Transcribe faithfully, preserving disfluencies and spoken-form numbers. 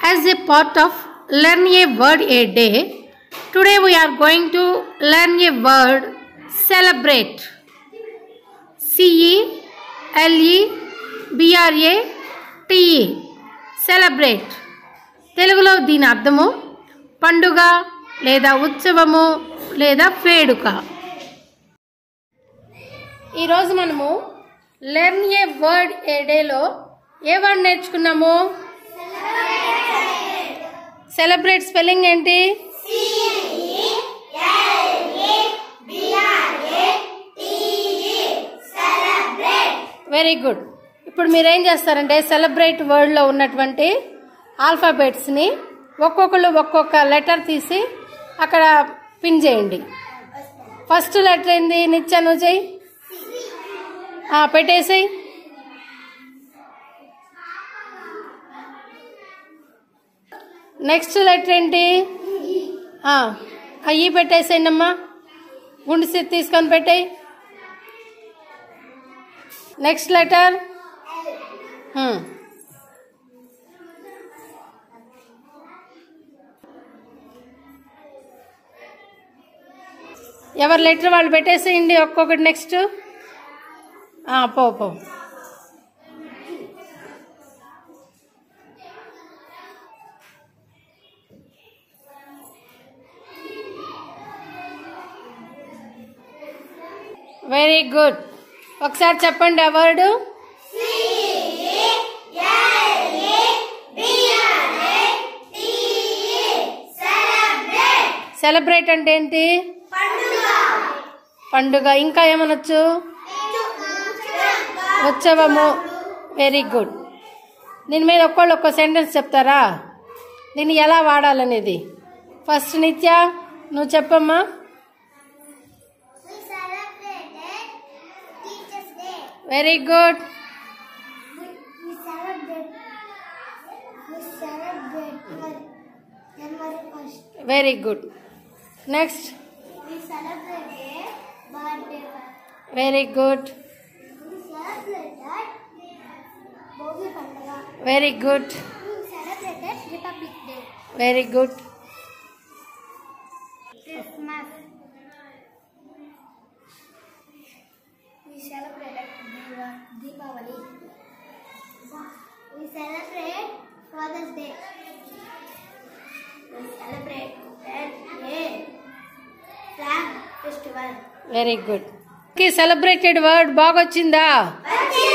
as a part of Learn a Word a Day, today we are going to learn a word celebrate. C E L E B R A T E celebrate. తెలుగులో దీని అర్థము పండుగ లేదా ఉత్సవము లేదా వేడుక. ఈరోజు మనము learn ఏ word ఏ డేలో ఏ వర్డ్ నేర్చుకున్నాము? సెలబ్రేట్ స్పెల్లింగ్ ఏంటి? Very good. ఇప్పుడు మీరేం చేస్తారంటే సెలబ్రేట్ వర్డ్లో ఉన్నటువంటి ఆల్ఫాబెట్స్ని ఒక్కొక్కరు ఒక్కొక్క లెటర్ తీసి అక్కడ పిన్ చేయండి. ఫస్ట్ లెటర్ ఏంది? నిత్య నువ్వు చేయి, పెట్టేసేయి. నెక్స్ట్ లెటర్ ఏంటి? అయ్యి పెట్టేసేయండి అమ్మా. గుండు సిద్ధి తీసుకొని పెట్టేయి. నెక్స్ట్ లెటర్ ఎవరి లెటర్ వాళ్ళు పెట్టేసేయండి ఒక్కొక్కటి. నెక్స్ట్ పో పో వెరీ గుడ్. ఒకసారి చెప్పండి ఆ వర్డ్. సెలబ్రేట్ అంటే ఏంటి? పండుగ. ఇంకా ఏమనొచ్చు? ఉత్సవము. Very good. దీని మీద ఒక్కళ్ళు ఒక్క సెంటెన్స్ చెప్తారా దీన్ని ఎలా వాడాలనేది? ఫస్ట్ నిత్య నువ్వు చెప్పమ్మా. Very good. Very good. Next. Very good. Very good. Very good. We celebrate Deepavali. We celebrate Father's Day. We celebrate a flag festival. Very good. Celebrated word బాగా వచ్చిందా?